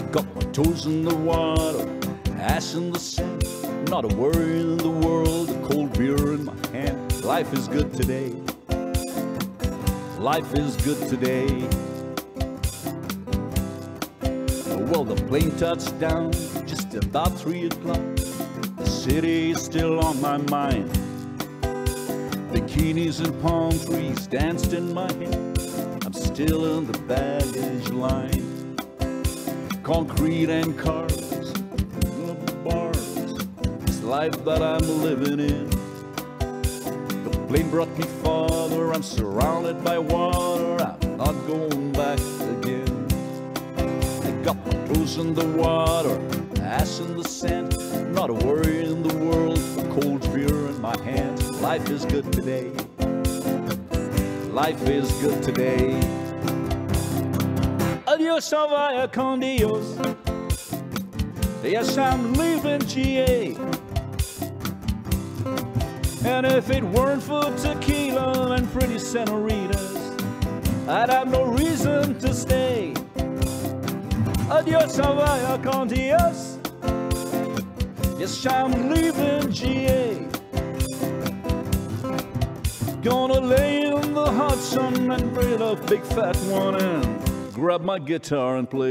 Got my toes in the water, ass in the sand. Not a worry in the world, a cold beer in my hand. Life is good today. Life is good today. Well, the plane touched down just about 3 o'clock. The city is still on my mind. Bikinis and palm trees danced in my head. I'm still in the baggage line. Concrete and cars, bars, this life that I'm living in. The plane brought me farther, I'm surrounded by water, I'm not going back again. I got my toes in the water, ass in the sand, not a worry in the world, a cold beer in my hand. Life is good today. Life is good today. Adios, vaya con Dios. Yes, I'm leaving GA. And if it weren't for tequila and pretty senoritas, I'd have no reason to stay. Adios, vaya con Dios. Yes, I'm leaving GA. Gonna lay in the hot sun and braid a big fat one and grab my guitar and play.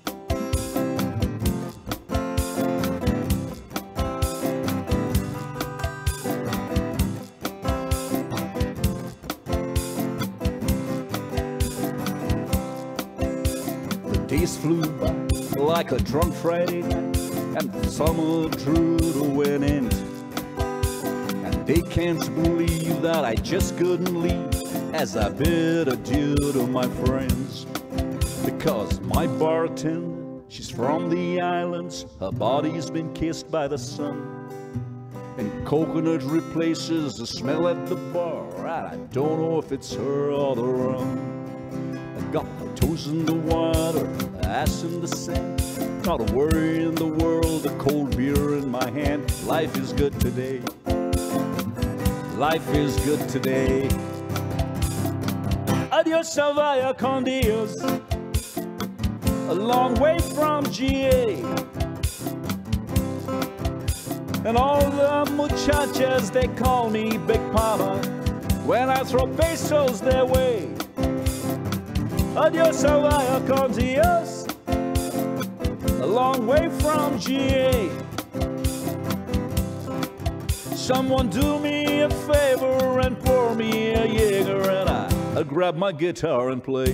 The days flew by like a drunk Friday night, and the summer drew to an end. And they can't believe that I just couldn't leave as I bid adieu to my friends. Because my bartender, she's from the islands, her body's been kissed by the sun, and coconut replaces the smell at the bar, and I don't know if it's her or the rum. I got my toes in the water, ass in the sand, not a worry in the world, a cold beer in my hand. Life is good today. Life is good today. Adios, vaya con Dios. A long way from GA. And all the muchachas, they call me Big Papa when I throw pesos their way. Adios, vaya con Dios. A long way from GA. Someone do me a favor and pour me a Jaeger, and I'll grab my guitar and play.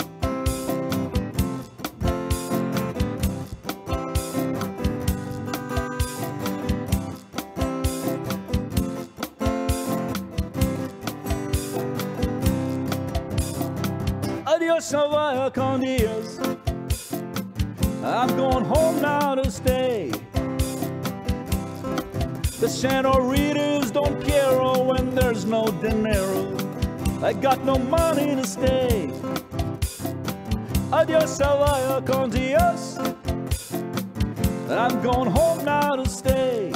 Adios, vaya con Dios. I'm going home now to stay. The senoritas don't care when there's no dinero. I got no money to stay. Adios, vaya con Dios. I'm going home now to stay.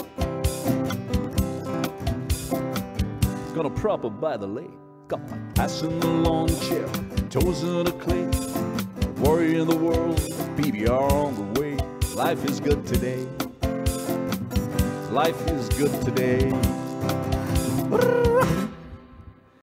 Gonna prop up by the lake. Got my ass in the lawn chair, toes in the clay. Worry in the world, PBR on the way. Life is good today. Life is good today.